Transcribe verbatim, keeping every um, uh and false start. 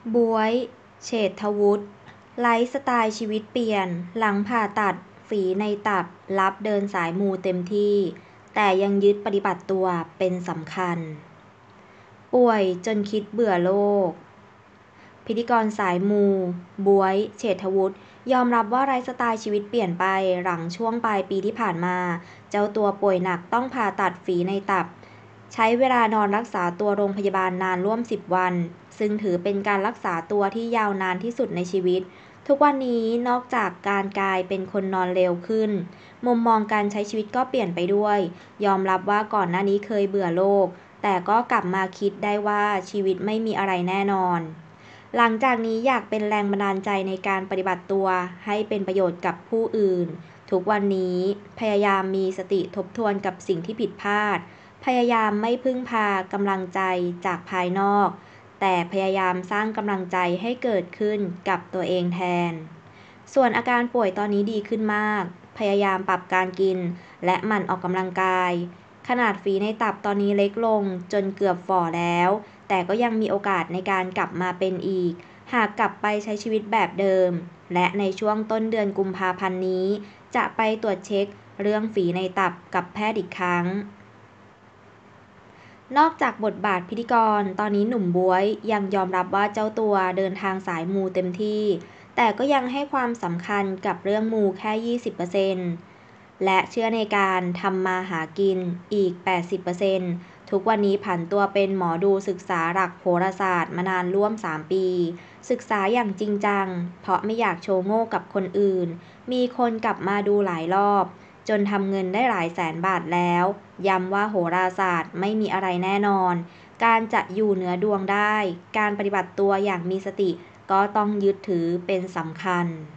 บ๊วย เชษฐวุฒิ ไลฟ์สไตล์ชีวิตเปลี่ยน หลังผ่าตัดฝีในตับรับเดินสายมูเต็มที่ แต่ยังยึดปฏิบัติตัวเป็นสำคัญ ป่วยจนคิดเบื่อโลก พิธีกรสายมู บ๊วย เชษฐวุฒิ ยอมรับว่าไลฟ์สไตล์ชีวิตเปลี่ยนไปหลังช่วงปลายปีที่ผ่านมา เจ้าตัวป่วยหนักต้องผ่าตัดฝีในตับ ใช้เวลานอนรักษาตัวโรงพยาบาลนานร่วม สิบ วัน ซึ่งถือเป็นการรักษาตัวที่ยาวนานที่สุดในชีวิต ทุกวันนี้นอกจากการกลายเป็นคนนอนเร็วขึ้น มุมมองการใช้ชีวิตก็เปลี่ยนไปด้วย ยอมรับว่าก่อนหน้านี้เคยเบื่อโลก แต่ก็กลับมาคิดได้ว่าชีวิตไม่มีอะไรแน่นอน หลังจากนี้อยากเป็นแรงบันดาลใจในการปฏิบัติตัวให้เป็นประโยชน์กับผู้อื่น ทุกวันนี้พยายามมีสติทบทวนกับสิ่งที่ผิดพลาด พยายามไม่พึ่งพากำลังใจจากภายนอก แต่พยายามสร้างกำลังใจให้เกิดขึ้นกับตัวเองแทน ส่วนอาการป่วยตอนนี้ดีขึ้นมาก พยายามปรับการกินและหมั่นออกกำลังกาย ขนาดฝีในตับตอนนี้เล็กลงจนเกือบฝ่อแล้ว แต่ก็ยังมีโอกาสในการกลับมาเป็นอีก หากกลับไปใช้ชีวิตแบบเดิม และในช่วงต้นเดือนกุมภาพันธ์นี้ จะไปตรวจเช็คเรื่องฝีในตับกับแพทย์อีกครั้ง นอกจากบทบาทพิธีกร ตอนนี้หนุ่มบ๊วยยังยอมรับว่าเจ้าตัวเดินทางสายมูเต็มที่ แต่ก็ยังให้ความสำคัญกับเรื่องมูแค่ ยี่สิบเปอร์เซ็นต์ และเชื่อในการทำมาหากินอีก แปดสิบเปอร์เซ็นต์ ทุกวันนี้ผันตัวเป็นหมอดูศึกษาหลักโหราศาสตร์มานานร่วม สาม ปี ศึกษาอย่างจริงจัง เพราะไม่อยากโชว์โง่กับคนอื่น มีคนกลับมาดูหลายรอบ จนทำเงินได้หลายแสนบาทแล้ว ย้ำว่าโหราศาสตร์ไม่มีอะไรแน่นอน การจะอยู่เหนือดวงได้ การปฏิบัติตัวอย่างมีสติก็ต้องยึดถือเป็นสำคัญ